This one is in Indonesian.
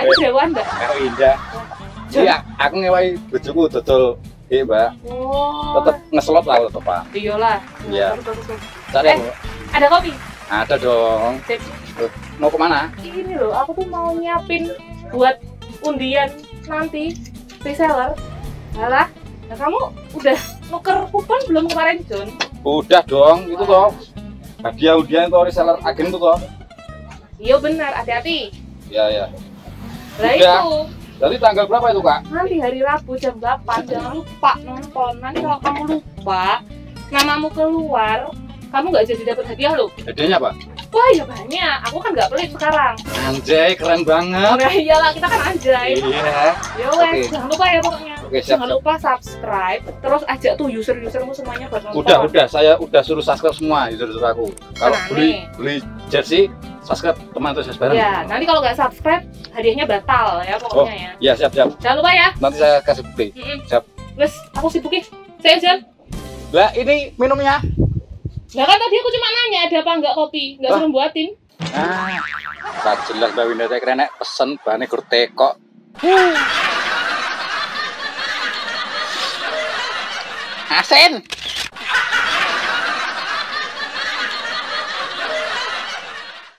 Aku jewan ndak? Karo Indah. Iya, aku ngewahi bojoku dodol Mbak. Oh. Tetep ngeslot lah tetep, Pak. Iyalah. Iya. Bagus. Cari aku. Ada kopi? Ada dong. Sip. Mau kemana? Ini loh, aku tuh mau nyiapin buat undian nanti reseller. Alah, nah kamu udah nuker kupon belum kemarin, John? Udah dong, itu toh. Hadiah undian tuh reseller agen tuh toh. Iya benar, hati-hati. Iya. Lah Udah. itu, Jadi tanggal berapa itu, Kak? nanti hari Rabu jam 8, jangan lupa nonton. Nanti kalau kamu lupa, namamu keluar, kamu nggak jadi dapat hadiah loh. Hadiahnya apa? Wah ya banyak, aku kan nggak pelit sekarang. Anjay, keren banget. Nah iyalah, kita kan anjay. Iya. Ya wes, Oke. jangan lupa ya pokoknya. Oke, siap. Jangan lupa subscribe, terus ajak tuh user-usermu semuanya buat nonton. Udah, saya udah suruh subscribe semua user aku. Kalau Tenang beli jersey, subscribe teman terus bareng. Ya, nanti kalau nggak subscribe, hadiahnya batal ya pokoknya ya. Iya, siap. Jangan lupa ya. Nanti saya kasih bukti. Siap. Wes, aku sibukin. Saya Jan. Lah, ini minumnya. Nah kan tadi aku cuma nanya ada apa nggak kopi, nggak suruh buatin. Ah, tak jelas Mbak Winda saya kira nek pesen bahane gur teko. Asin.